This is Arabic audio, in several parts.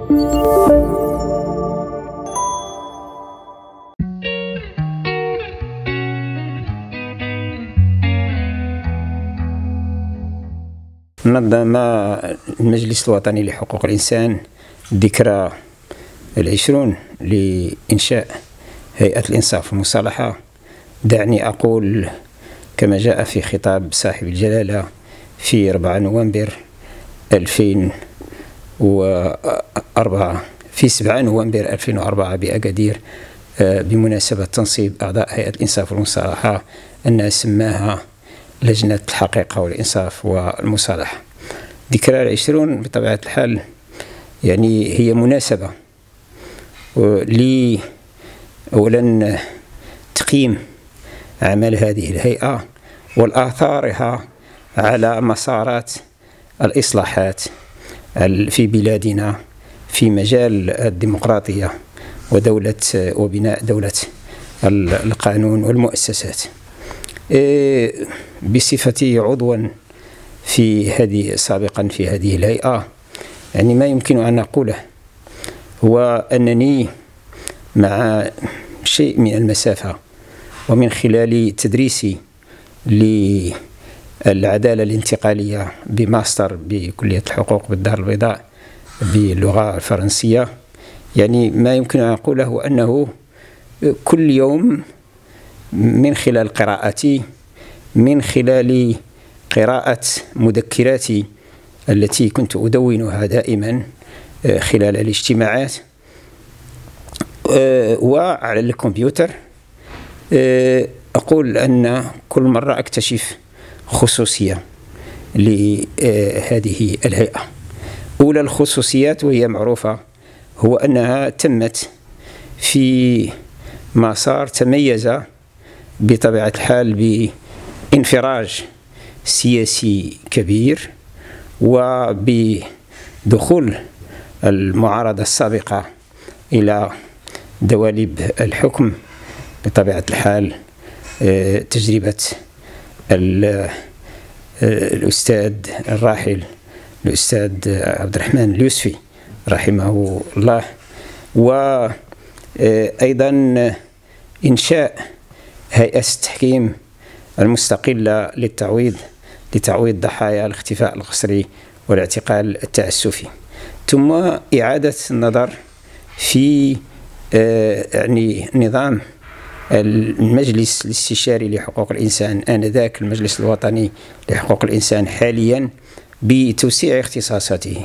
نظم المجلس الوطني لحقوق الإنسان ذكرى 20 لإنشاء هيئة الإنصاف والمصالحة. دعني أقول كما جاء في خطاب صاحب الجلالة في 4 نوفمبر 2004 في 7 نوفمبر 2004 بأكادير بمناسبة تنصيب أعضاء هيئة الإنصاف والمصالحة أنها سماها لجنة الحقيقة والإنصاف والمصالحة. ذكرى 20 بطبيعة الحال يعني هي مناسبة أولا تقييم أعمال هذه الهيئة والآثارها على مسارات الإصلاحات في بلادنا في مجال الديمقراطية وبناء دولة القانون والمؤسسات. بصفتي عضوا سابقا في هذه الهيئة، يعني ما يمكن أن أقوله هو أنني مع شيء من المسافة ومن خلال تدريسي للعدالة الانتقالية بماستر بكلية الحقوق بالدار البيضاء باللغة الفرنسية، يعني ما يمكن أن أقوله أنه كل يوم من خلال قراءتي، من خلال قراءة مذكراتي التي كنت أدونها دائما خلال الاجتماعات وعلى الكمبيوتر، أقول أن كل مرة أكتشف خصوصية لهذه الهيئة. أولى الخصوصيات وهي معروفة هو أنها تمت في مسار تميز بطبيعة الحال بانفراج سياسي كبير وبدخول المعارضة السابقة إلى دواليب الحكم. بطبيعة الحال تجربة الأستاذ الراحل الأستاذ عبد الرحمن اليوسفي رحمه الله، وأيضا إنشاء هيئة التحكيم المستقلة لتعويض ضحايا الاختفاء القسري والاعتقال التعسفي، ثم إعادة النظر في يعني نظام المجلس الاستشاري لحقوق الإنسان آنذاك المجلس الوطني لحقوق الإنسان حاليا بتوسيع اختصاصاته،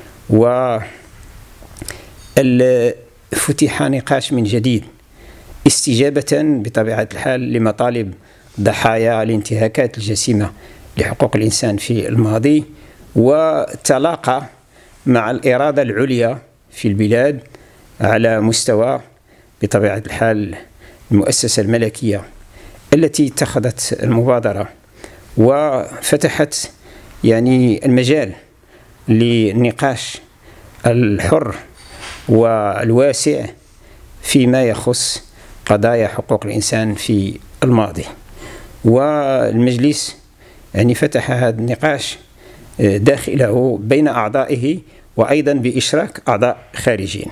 وفتح نقاش من جديد استجابة بطبيعة الحال لمطالب ضحايا الانتهاكات الجسيمة لحقوق الإنسان في الماضي، وتلاقى مع الإرادة العليا في البلاد على مستوى بطبيعة الحال المؤسسة الملكية التي اتخذت المبادرة وفتحت يعني المجال للنقاش الحر والواسع فيما يخص قضايا حقوق الإنسان في الماضي. والمجلس يعني فتح هذا النقاش داخله بين أعضائه وأيضا بإشراك أعضاء خارجيين،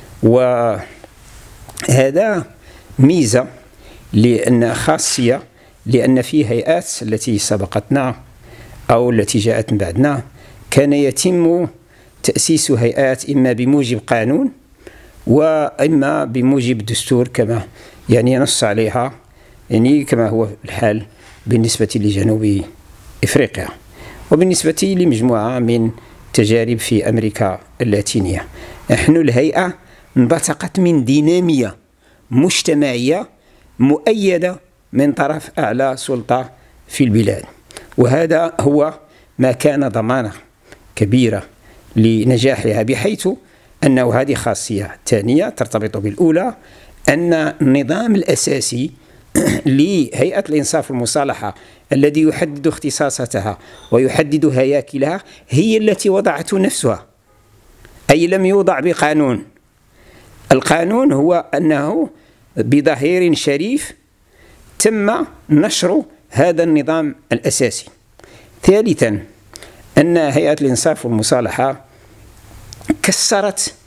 وهذا ميزة لأن خاصية، لأن في هيئات التي سبقتنا أو التي جاءت من بعدنا كان يتم تأسيس هيئات إما بموجب قانون وإما بموجب دستور كما يعني ينص عليها يعني كما هو الحال بالنسبة لجنوب إفريقيا وبالنسبة لمجموعة من تجارب في أمريكا اللاتينية. نحن الهيئة انبثقت من دينامية مجتمعية مؤيدة من طرف أعلى سلطة في البلاد، وهذا هو ما كان ضمانة كبيرة لنجاحها، بحيث أنه هذه خاصية ثانية ترتبط بالأولى، أن النظام الأساسي لهيئة الإنصاف والمصالحة الذي يحدد اختصاصاتها ويحدد هياكلها هي التي وضعته نفسها، أي لم يوضع بقانون. القانون هو أنه بظهير شريف تم نشر هذا النظام الأساسي. ثالثا أن هيئة الإنصاف والمصالحة كسرت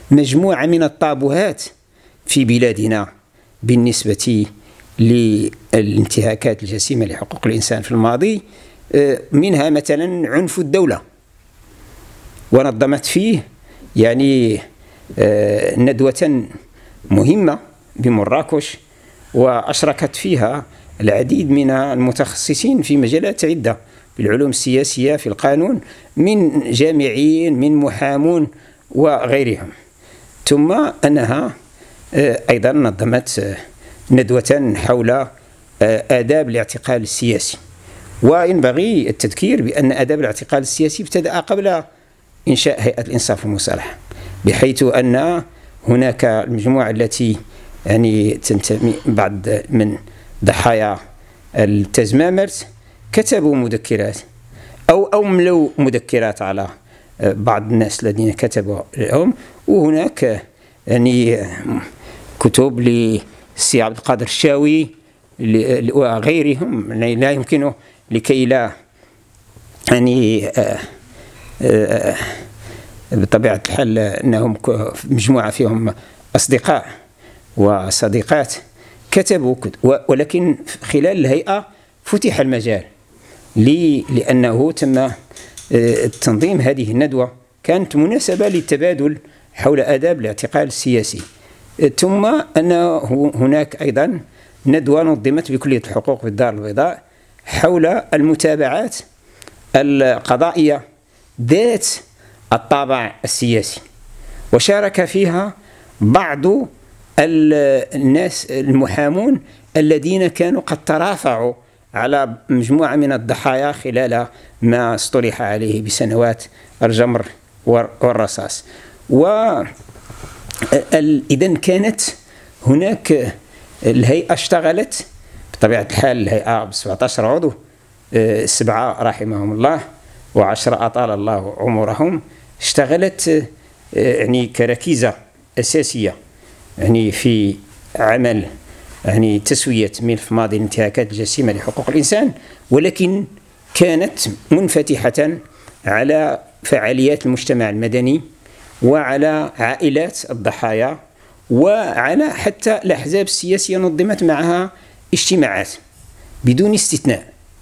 مجموعة من الطابوهات في بلادنا بالنسبة للانتهاكات الجسيمة لحقوق الإنسان في الماضي، منها مثلا عنف الدولة، ونظمت فيه يعني ندوة مهمة بمراكش، وأشركت فيها العديد من المتخصصين في مجالات عدة في العلوم السياسية في القانون، من جامعيين من محامون وغيرهم. ثم أنها أيضا نظمت ندوة حول آداب الاعتقال السياسي. وينبغي التذكير بأن آداب الاعتقال السياسي ابتدأ قبل إنشاء هيئة الإنصاف والمصالحة، بحيث أن هناك المجموعة التي يعني تنتمي بعض من ضحايا التزمامرت كتبوا مذكرات أو أملوا مذكرات على بعض الناس الذين كتبوا لهم، وهناك يعني كتب للسي عبد القادر الشاوي وغيرهم لا يمكن لكي لا يعني بطبيعة الحال أنهم مجموعة فيهم أصدقاء وصديقات كتبوا ولكن خلال الهيئة فتح المجال لأنه تم تنظيم هذه الندوة، كانت مناسبة للتبادل حول آداب الاعتقال السياسي. ثم أن هناك أيضا ندوة نظمت بكلية الحقوق في الدار البيضاء حول المتابعات القضائية ذات الطابع السياسي، وشارك فيها بعض الناس المحامون الذين كانوا قد ترافعوا على مجموعة من الضحايا خلال ما اصطلح عليه بسنوات الجمر والرصاص. إذن كانت هناك الهيئة اشتغلت بطبيعة الحال، الهيئة ب 17 عضو، 7 رحمهم الله و10 أطال الله عمرهم، اشتغلت يعني كركيزة أساسية يعني في عمل يعني تسوية ملف ماضي الانتهاكات الجسيمة لحقوق الإنسان، ولكن كانت منفتحة على فعاليات المجتمع المدني وعلى عائلات الضحايا وعلى حتى الأحزاب السياسية. نظمت معها اجتماعات بدون استثناء،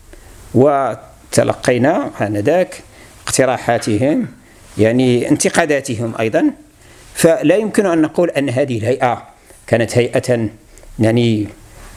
وتلقينا آنذاك اقتراحاتهم يعني انتقاداتهم أيضا. فلا يمكن أن نقول أن هذه الهيئة كانت هيئة يعني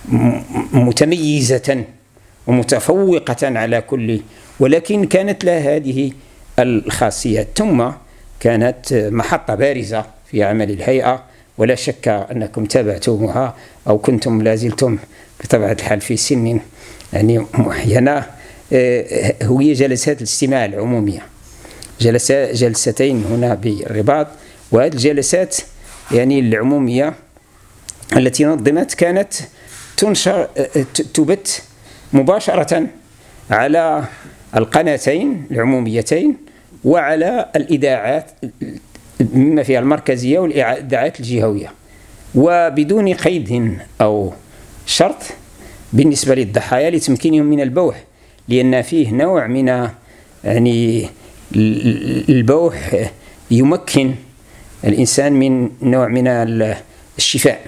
متميزة ومتفوقة على كل، ولكن كانت لها هذه الخاصيات. ثم كانت محطة بارزة في عمل الهيئة، ولا شك أنكم تابعتموها أو كنتم لازلتم بطبيعة الحال في سن يعني معينة، هي جلسات الاستماع العمومية، جلستين هنا بالرباط. وهذه الجلسات يعني العمومية التي نظمت كانت تنشر تبث مباشرة على القناتين العموميتين وعلى الإذاعات مما فيها المركزية والإذاعات الجهوية، وبدون قيد أو شرط بالنسبة للضحايا لتمكينهم من البوح، لأن فيه نوع من يعني البوح يمكن الإنسان من نوع من الشفاء.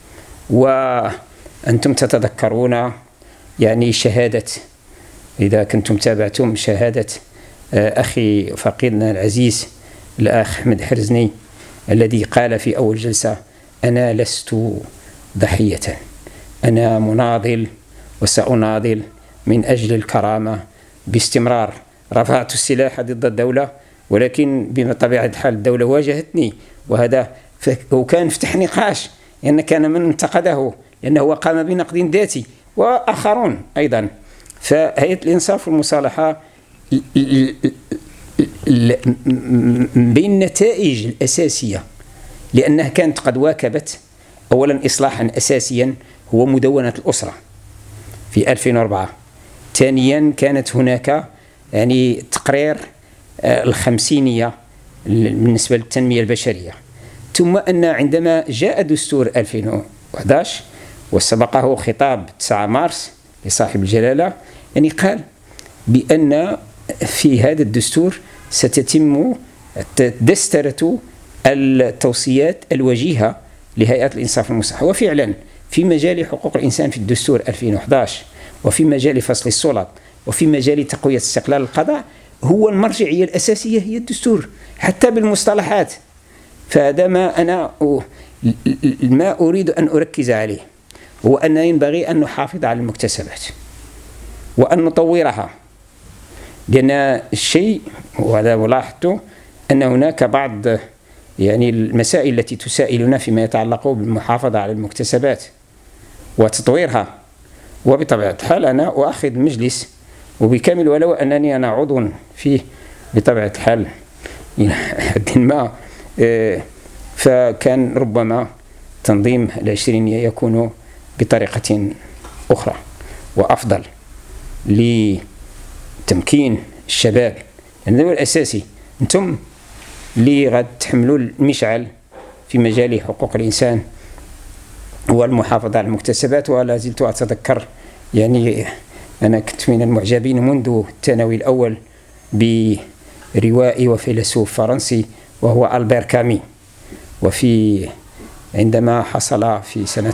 وأنتم تتذكرون يعني شهادة، إذا كنتم تابعتم شهادة أخي فقيدنا العزيز الأخ أحمد حرزني الذي قال في أول جلسة: أنا لست ضحية، أنا مناضل وسأناضل من أجل الكرامة باستمرار. رفعت السلاح ضد الدولة، ولكن بطبيعة الحال الدولة واجهتني، وكان فتح نقاش لأن كان من انتقده لأنه قام بنقد ذاتي وآخرون أيضا. فهيئة الإنصاف والمصالحة بين النتائج الأساسية لأنها كانت قد واكبت أولا إصلاحا أساسيا هو مدونة الأسرة في 2004. ثانيا كانت هناك يعني تقرير الخمسينية بالنسبة للتنمية البشرية. ثم أن عندما جاء دستور 2011 وسبقه خطاب 9 مارس لصاحب الجلالة، يعني قال بأن في هذا الدستور ستتم دسترة التوصيات الوجيهة لهيئة الإنصاف والمصالحة. وفعلا في مجال حقوق الإنسان في الدستور 2011 وفي مجال فصل السلط وفي مجال تقوية استقلال القضاء هو المرجعية الأساسية هي الدستور حتى بالمصطلحات. فهذا ما أنا ما أريد أن أركز عليه، هو أن ينبغي أن نحافظ على المكتسبات وأن نطورها، لأن الشيء وهذا لاحظت أن هناك بعض المسائل التي تسائلنا فيما يتعلق بالمحافظة على المكتسبات وتطويرها. وبطبيعة الحال أنا أؤخذ مجلس وبكامل، ولو أنني أنا عضو فيه بطبيعة الحال إلى حد ما، فكان ربما تنظيم العشرينية يكون بطريقة أخرى وأفضل لتمكين الشباب، لأن هو الأساسي. أنتم اللي غاد تحملوا المشعل في مجال حقوق الإنسان والمحافظة على المكتسبات. ولا زلت أتذكر أنا كنت من المعجبين منذ الثانوي الأول بروائي وفيلسوف فرنسي وهو ألبير كامي، عندما حصل في سنة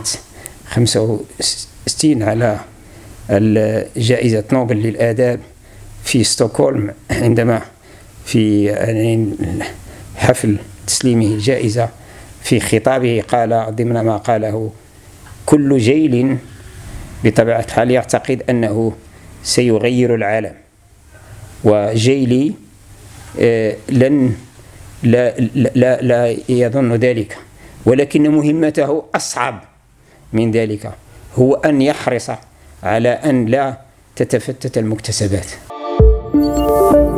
65 على جائزة نوبل للآداب في ستوكهولم، عندما في حفل تسليمه الجائزة في خطابه قال ضمن ما قاله: كل جيل بطبيعة الحال يعتقد أنه سيغير العالم، وجيلي لا يظن ذلك، ولكن مهمته أصعب من ذلك، هو أن يحرص على أن لا تتفتت المكتسبات.